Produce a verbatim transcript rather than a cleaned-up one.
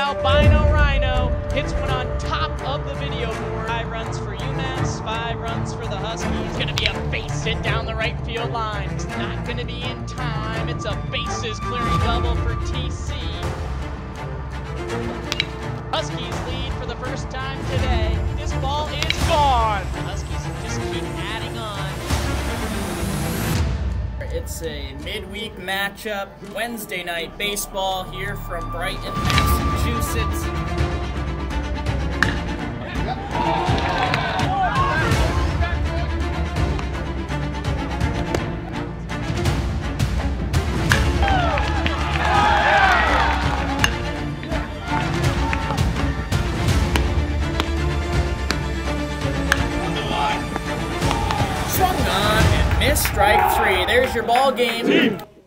albino rhino hits one on top of the video board. Five runs for UMass, five runs for the Huskies. It's going to be a base hit down the right field line. It's not going to be in time. It's a bases clearing double for T C. Huskies lead for the first time today. This ball is gone. The Huskies just keep adding on. It's a midweek matchup, Wednesday night baseball here from Brighton, Massachusetts. Swung on and missed strike three. There's your ball game.